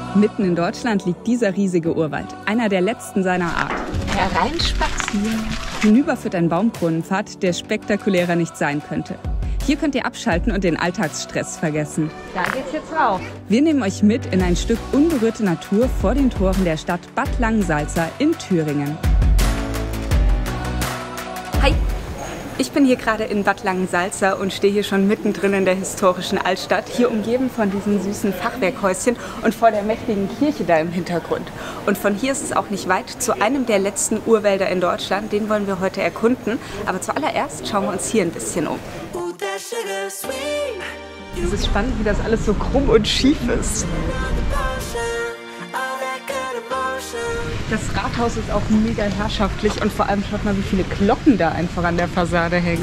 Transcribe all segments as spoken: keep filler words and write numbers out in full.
Mitten in Deutschland liegt dieser riesige Urwald, einer der letzten seiner Art. Hereinspazieren. Hinüber führt ein Baumkronenpfad, der spektakulärer nicht sein könnte. Hier könnt ihr abschalten und den Alltagsstress vergessen. Da geht's jetzt rauf. Wir nehmen euch mit in ein Stück unberührte Natur vor den Toren der Stadt Bad Langensalza in Thüringen. Hi! Ich bin hier gerade in Bad Langensalza und stehe hier schon mittendrin in der historischen Altstadt, hier umgeben von diesen süßen Fachwerkhäuschen und vor der mächtigen Kirche da im Hintergrund. Und von hier ist es auch nicht weit zu einem der letzten Urwälder in Deutschland, den wollen wir heute erkunden. Aber zuallererst schauen wir uns hier ein bisschen um. Es ist spannend, wie das alles so krumm und schief ist. Das Rathaus ist auch mega herrschaftlich und vor allem schaut mal, wie viele Glocken da einfach an der Fassade hängen.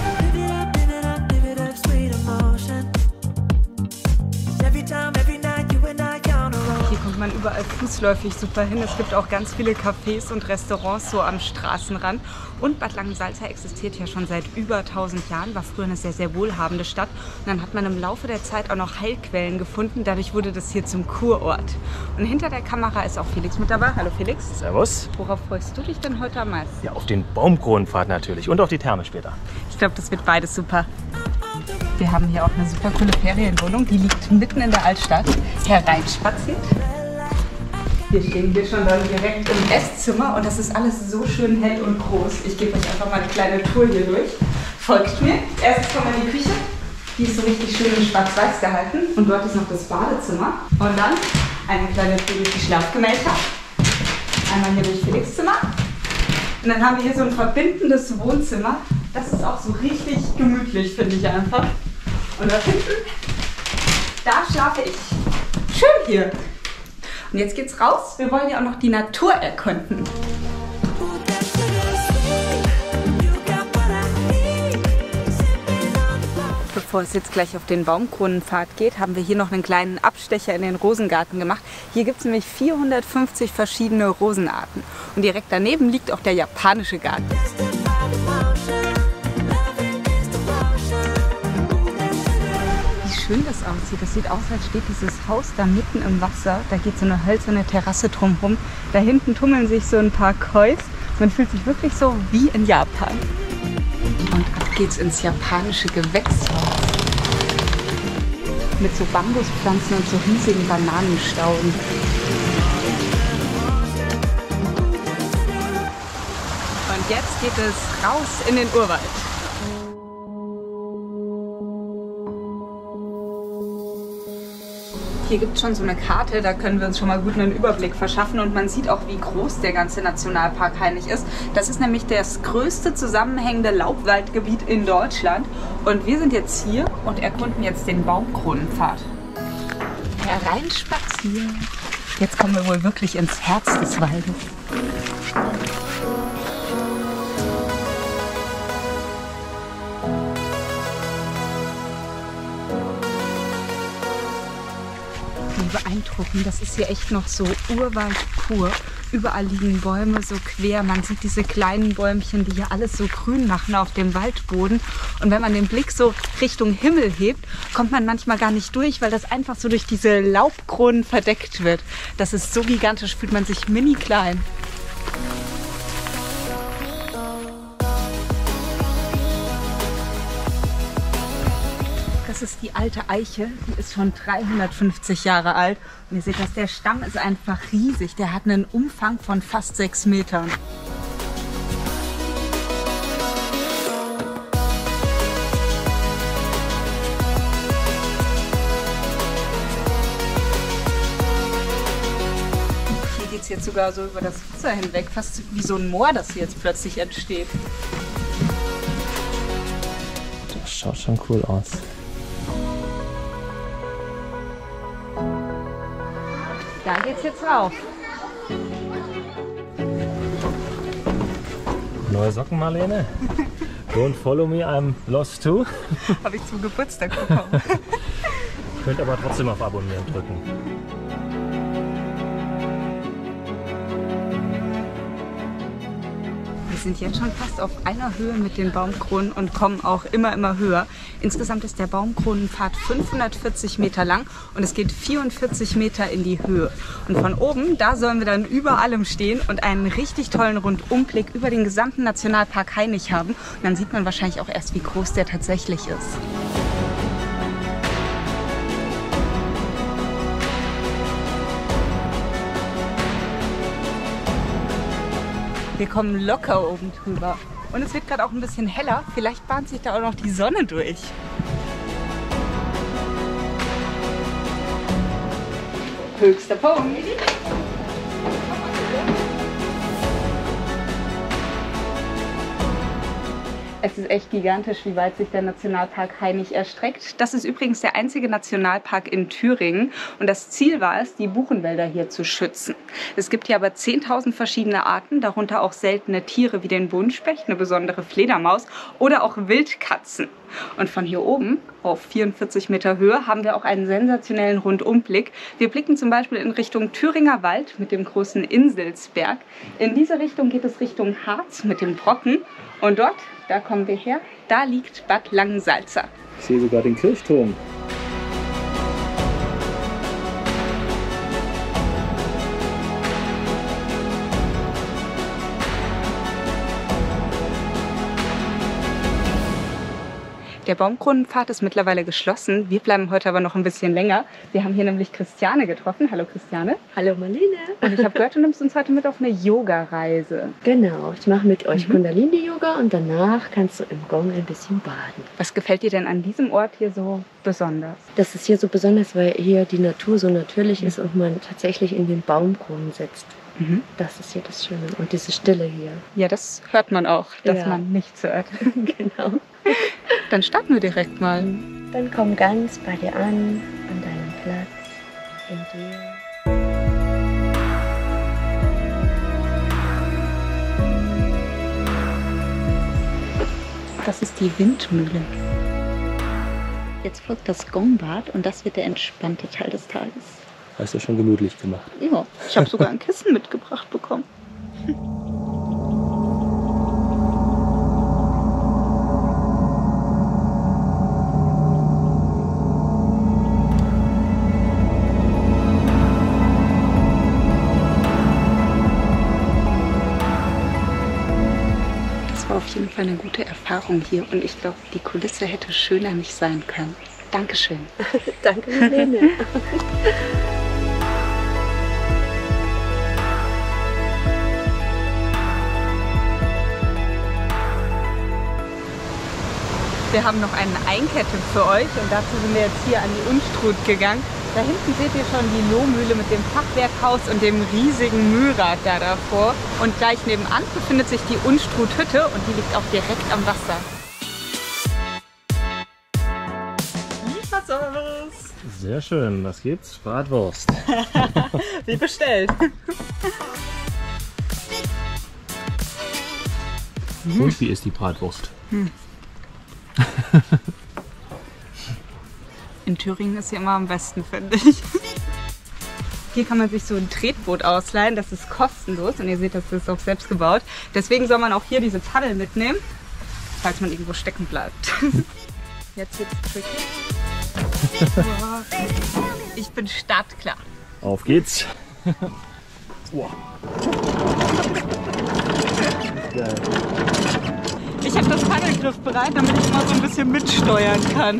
Hier kommt man überall fußläufig super hin. Es gibt auch ganz viele Cafés und Restaurants so am Straßenrand. Und Bad Langensalza existiert ja schon seit über tausend Jahren, war früher eine sehr, sehr wohlhabende Stadt. Und dann hat man im Laufe der Zeit auch noch Heilquellen gefunden. Dadurch wurde das hier zum Kurort. Und hinter der Kamera ist auch Felix mit dabei. Hallo Felix. Servus. Worauf freust du dich denn heute am meisten? Ja, auf den Baumkronenpfad natürlich und auf die Therme später. Ich glaube, das wird beides super. Wir haben hier auch eine super coole Ferienwohnung, die liegt mitten in der Altstadt. Hereinspaziert. Wir stehen hier schon dann direkt im Esszimmer und das ist alles so schön hell und groß. Ich gebe euch einfach mal eine kleine Tour hier durch. Folgt mir. Erst kommen wir in die Küche. Die ist so richtig schön in schwarz-weiß gehalten. Und dort ist noch das Badezimmer. Und dann eine kleine Tour durch die Schlafgemächer. Einmal hier durch Felix' Zimmer. Und dann haben wir hier so ein verbindendes Wohnzimmer. Das ist auch so richtig gemütlich, finde ich einfach. Und da hinten, da schlafe ich. Schön hier. Und jetzt geht's raus. Wir wollen ja auch noch die Natur erkunden. Bevor es jetzt gleich auf den Baumkronenpfad geht, haben wir hier noch einen kleinen Abstecher in den Rosengarten gemacht. Hier gibt es nämlich vierhundertfünfzig verschiedene Rosenarten. Und direkt daneben liegt auch der japanische Garten. Wie schön das aussieht. Das sieht aus, als steht dieses Haus da mitten im Wasser. Da geht so eine hölzerne Terrasse drumherum. Da hinten tummeln sich so ein paar Kois. Man fühlt sich wirklich so wie in Japan. Und ab geht's ins japanische Gewächshaus. Mit so Bambuspflanzen und so riesigen Bananenstauden. Und jetzt geht es raus in den Urwald. Hier gibt es schon so eine Karte, da können wir uns schon mal gut einen Überblick verschaffen und man sieht auch, wie groß der ganze Nationalpark eigentlich ist. Das ist nämlich das größte zusammenhängende Laubwaldgebiet in Deutschland und wir sind jetzt hier und erkunden jetzt den Baumkronenpfad. Hereinspazieren. Jetzt kommen wir wohl wirklich ins Herz des Waldes. Beeindruckend. Das ist hier echt noch so Urwald pur. Überall liegen Bäume so quer. Man sieht diese kleinen Bäumchen, die hier alles so grün machen auf dem Waldboden. Und wenn man den Blick so Richtung Himmel hebt, kommt man manchmal gar nicht durch, weil das einfach so durch diese Laubkronen verdeckt wird. Das ist so gigantisch, fühlt man sich mini klein. Das ist die alte Eiche, die ist schon dreihundertfünfzig Jahre alt. Und ihr seht, dass der Stamm ist einfach riesig. Der hat einen Umfang von fast sechs Metern. Hier geht es jetzt sogar so über das Wasser hinweg, fast wie so ein Moor, das hier jetzt plötzlich entsteht. Das schaut schon cool aus. Da geht's jetzt rauf. Neue Socken, Marlene? Don't follow me, I'm lost too. Habe ich zum Geburtstag bekommen. Könnt aber trotzdem auf Abonnieren drücken. sind jetzt schon fast auf einer Höhe mit den Baumkronen und kommen auch immer, immer höher. Insgesamt ist der Baumkronenpfad fünfhundertvierzig Meter lang und es geht vierundvierzig Meter in die Höhe. Und von oben, da sollen wir dann über allem stehen und einen richtig tollen Rundumblick über den gesamten Nationalpark Hainich haben. Und dann sieht man wahrscheinlich auch erst, wie groß der tatsächlich ist. Wir kommen locker oben drüber. Und es wird gerade auch ein bisschen heller. Vielleicht bahnt sich da auch noch die Sonne durch. Höchster Punkt. Es ist echt gigantisch, wie weit sich der Nationalpark Hainich erstreckt. Das ist übrigens der einzige Nationalpark in Thüringen. Und das Ziel war es, die Buchenwälder hier zu schützen. Es gibt hier aber zehntausend verschiedene Arten, darunter auch seltene Tiere wie den Buntspecht, eine besondere Fledermaus oder auch Wildkatzen. Und von hier oben auf vierundvierzig Meter Höhe haben wir auch einen sensationellen Rundumblick. Wir blicken zum Beispiel in Richtung Thüringer Wald mit dem großen Inselsberg. In diese Richtung geht es Richtung Harz mit dem Brocken. Und dort, da kommen wir her, da liegt Bad Langensalza. Ich sehe sogar den Kirchturm. Der Baumkronenpfad ist mittlerweile geschlossen. Wir bleiben heute aber noch ein bisschen länger. Wir haben hier nämlich Christiane getroffen. Hallo Christiane. Hallo Marlene. Und ich habe gehört, du nimmst uns heute mit auf eine Yoga-Reise. Genau, ich mache mit euch Mhm. Kundalini-Yoga und danach kannst du im Gong ein bisschen baden. Was gefällt dir denn an diesem Ort hier so besonders? Das ist hier so besonders, weil hier die Natur so natürlich ist und man tatsächlich in den Baumkronen sitzt. Mhm. Das ist hier das Schöne und diese Stille hier. Ja, das hört man auch, dass Ja. man nichts hört. Genau. Dann starten wir direkt mal. Dann komm ganz bei dir an, an deinem Platz, in dir. Das ist die Windmühle. Jetzt folgt das Gongbad und das wird der entspannte Teil des Tages. Hast du schon gemütlich gemacht. Ja, ich habe sogar ein Kissen mitgebracht bekommen. Das war auf jeden Fall eine gute Erfahrung hier und ich glaube, die Kulisse hätte schöner nicht sein können. Dankeschön. Danke Marlene. Wir haben noch einen Einkehrtipp für euch und dazu sind wir jetzt hier an die Unstrut gegangen. Da hinten seht ihr schon die Lohmühle mit dem Fachwerkhaus und dem riesigen Mühlrad da davor. Und gleich nebenan befindet sich die Unstruthütte und die liegt auch direkt am Wasser. Lieferservice! Sehr schön, was gibt's? Bratwurst. Wie bestellt. Und wie ist die Bratwurst? In Thüringen ist sie immer am besten, finde ich. Hier kann man sich so ein Tretboot ausleihen, das ist kostenlos und ihr seht, das ist auch selbst gebaut. Deswegen soll man auch hier diese Paddel mitnehmen, falls man irgendwo stecken bleibt. Jetzt wird's tricky. Ich bin startklar. Auf geht's. Wow. Geil. Ich habe das Paddelgriff bereit, damit ich immer so ein bisschen mitsteuern kann.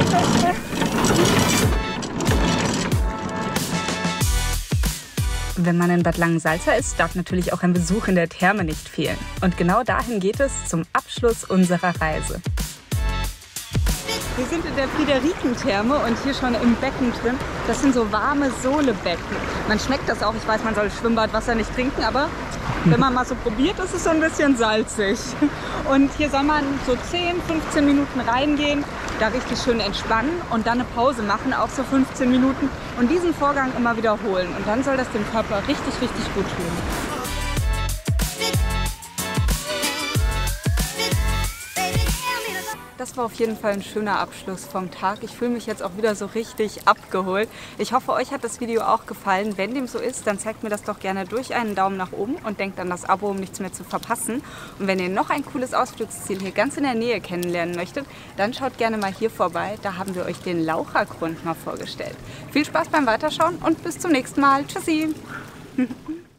Wenn man in Bad Langensalza ist, darf natürlich auch ein Besuch in der Therme nicht fehlen. Und genau dahin geht es zum Abschluss unserer Reise. Wir sind in der Friederikentherme und hier schon im Becken drin. Das sind so warme Sohlebecken. Man schmeckt das auch. Ich weiß, man soll Schwimmbadwasser nicht trinken, aber wenn man mal so probiert, ist es so ein bisschen salzig. Und hier soll man so zehn, fünfzehn Minuten reingehen, da richtig schön entspannen und dann eine Pause machen, auch so fünfzehn Minuten. Und diesen Vorgang immer wiederholen. Und dann soll das dem Körper richtig, richtig gut tun. Das das war auf jeden Fall ein schöner Abschluss vom Tag. Ich fühle mich jetzt auch wieder so richtig abgeholt. Ich hoffe, euch hat das Video auch gefallen. Wenn dem so ist, dann zeigt mir das doch gerne durch einen Daumen nach oben und denkt an das Abo, um nichts mehr zu verpassen. Und wenn ihr noch ein cooles Ausflugsziel hier ganz in der Nähe kennenlernen möchtet, dann schaut gerne mal hier vorbei. Da haben wir euch den Lauchergrund mal vorgestellt. Viel Spaß beim Weiterschauen und bis zum nächsten Mal. Tschüssi!